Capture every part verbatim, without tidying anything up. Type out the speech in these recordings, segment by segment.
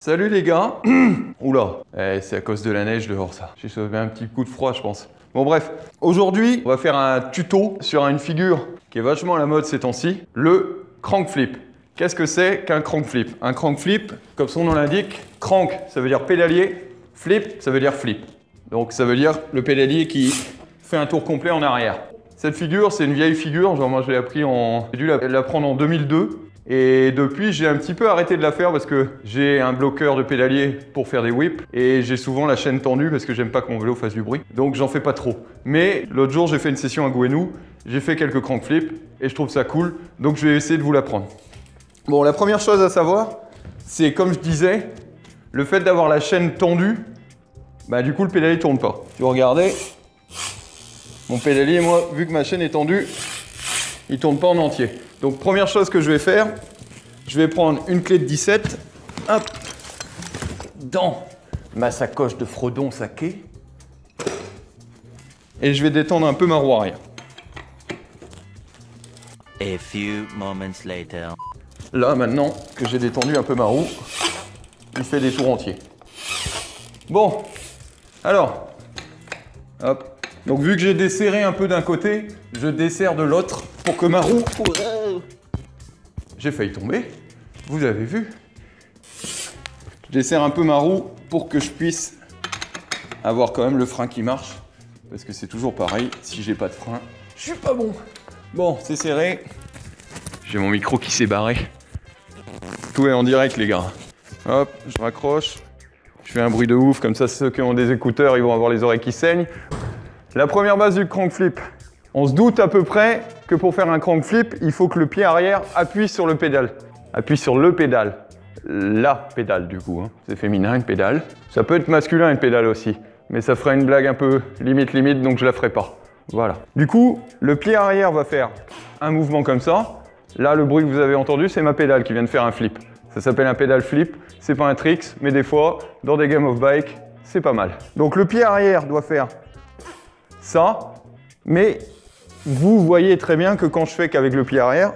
Salut les gars. Oula, eh, c'est à cause de la neige dehors ça. J'ai sauvé un petit coup de froid je pense. Bon bref, aujourd'hui on va faire un tuto sur une figure qui est vachement à la mode ces temps-ci, le crank flip. Qu'est-ce que c'est qu'un crank flip? Un crank flip, comme son nom l'indique, crank ça veut dire pédalier, flip ça veut dire flip. Donc ça veut dire le pédalier qui fait un tour complet en arrière. Cette figure c'est une vieille figure, genre moi je l'ai appris en... j'ai dû l'apprendre en deux mille deux. Et depuis, j'ai un petit peu arrêté de la faire parce que j'ai un bloqueur de pédalier pour faire des whips et j'ai souvent la chaîne tendue parce que j'aime pas que mon vélo fasse du bruit. Donc j'en fais pas trop. Mais l'autre jour, j'ai fait une session à Gouenou, j'ai fait quelques crank flips et je trouve ça cool. Donc je vais essayer de vous l'apprendre. Bon, la première chose à savoir, c'est comme je disais, le fait d'avoir la chaîne tendue, bah du coup le pédalier tourne pas. Si vous regardez, mon pédalier, moi, vu que ma chaîne est tendue, il tourne pas en entier. Donc première chose que je vais faire, je vais prendre une clé de dix-sept, hop, dans ma sacoche de Frodon saké, et je vais détendre un peu ma roue arrière. A few moments later. Là maintenant que j'ai détendu un peu ma roue, il fait des tours entiers. Bon, alors, hop. Donc vu que j'ai desserré un peu d'un côté, je desserre de l'autre pour que ma roue... J'ai failli tomber, vous avez vu. Je desserre un peu ma roue pour que je puisse avoir quand même le frein qui marche. Parce que c'est toujours pareil, si j'ai pas de frein, je suis pas bon. Bon, c'est serré. J'ai mon micro qui s'est barré. Tout est en direct les gars. Hop, je raccroche. Je fais un bruit de ouf, comme ça ceux qui ont des écouteurs, ils vont avoir les oreilles qui saignent. La première base du crank flip, on se doute à peu près que pour faire un crank flip, il faut que le pied arrière appuie sur le pédale. Appuie sur le pédale. La pédale du coup, hein. C'est féminin une pédale. Ça peut être masculin une pédale aussi, mais ça ferait une blague un peu limite limite donc je la ferai pas. Voilà. Du coup, le pied arrière va faire un mouvement comme ça. Là, le bruit que vous avez entendu, c'est ma pédale qui vient de faire un flip. Ça s'appelle un pédale flip. C'est pas un tricks, mais des fois, dans des game of bike, c'est pas mal. Donc le pied arrière doit faire ça, mais vous voyez très bien que quand je fais qu'avec le pied arrière,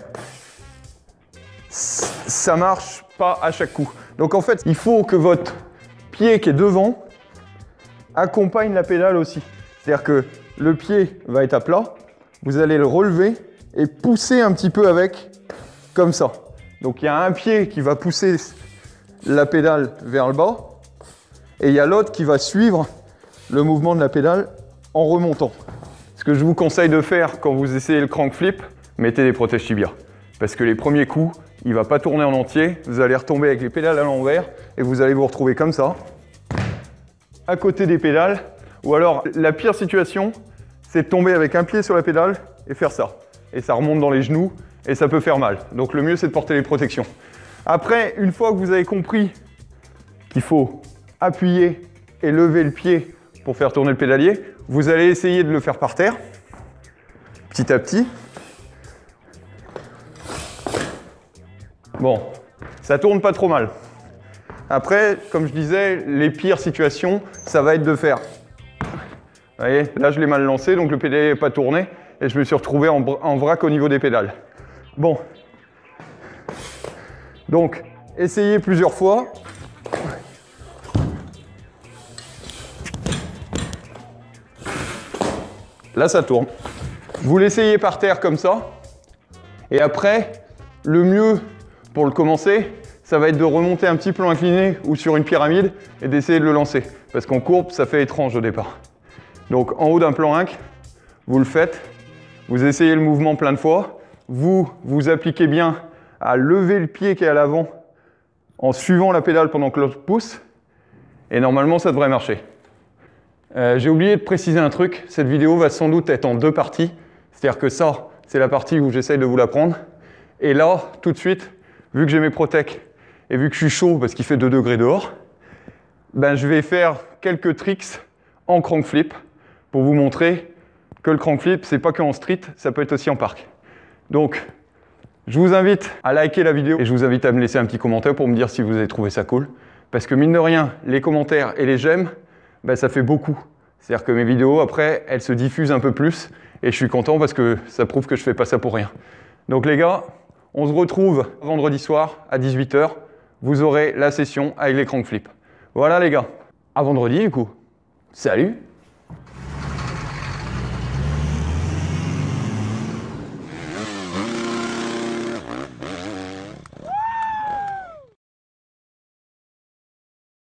ça marche pas à chaque coup. Donc en fait, il faut que votre pied qui est devant accompagne la pédale aussi. C'est-à-dire que le pied va être à plat, vous allez le relever et pousser un petit peu avec, comme ça. Donc il y a un pied qui va pousser la pédale vers le bas et il y a l'autre qui va suivre le mouvement de la pédale en remontant. Ce que je vous conseille de faire quand vous essayez le crank flip, mettez des protèges tibia. Parce que les premiers coups, il ne va pas tourner en entier, vous allez retomber avec les pédales à l'envers et vous allez vous retrouver comme ça, à côté des pédales. Ou alors, la pire situation, c'est de tomber avec un pied sur la pédale et faire ça. Et ça remonte dans les genoux et ça peut faire mal. Donc le mieux, c'est de porter les protections. Après, une fois que vous avez compris qu'il faut appuyer et lever le pied pour faire tourner le pédalier, vous allez essayer de le faire par terre, petit à petit. Bon, ça tourne pas trop mal. Après, comme je disais, les pires situations, ça va être de faire... Vous voyez, là je l'ai mal lancé, donc le pédalier n'est pas tourné, et je me suis retrouvé en, en vrac au niveau des pédales. Bon. Donc, essayez plusieurs fois. Là, ça tourne. Vous l'essayez par terre comme ça. Et après, le mieux pour le commencer, ça va être de remonter un petit plan incliné ou sur une pyramide et d'essayer de le lancer. Parce qu'en courbe, ça fait étrange au départ. Donc, en haut d'un plan inc, vous le faites. Vous essayez le mouvement plein de fois. Vous, vous appliquez bien à lever le pied qui est à l'avant en suivant la pédale pendant que l'autre pousse. Et normalement, ça devrait marcher. Euh, J'ai oublié de préciser un truc, cette vidéo va sans doute être en deux parties, c'est-à-dire que ça, c'est la partie où j'essaye de vous l'apprendre, et là, tout de suite, vu que j'ai mes protèques et vu que je suis chaud parce qu'il fait deux degrés dehors, ben, je vais faire quelques tricks en crank flip pour vous montrer que le crank flip, c'est pas qu'en street, ça peut être aussi en parc. Donc, je vous invite à liker la vidéo et je vous invite à me laisser un petit commentaire pour me dire si vous avez trouvé ça cool, parce que mine de rien, les commentaires et les j'aime, ben, ça fait beaucoup. C'est-à-dire que mes vidéos, après, elles se diffusent un peu plus et je suis content parce que ça prouve que je fais pas ça pour rien. Donc les gars, on se retrouve vendredi soir à dix-huit heures vous aurez la session avec les crank flips. Voilà les gars, à vendredi du coup. Salut!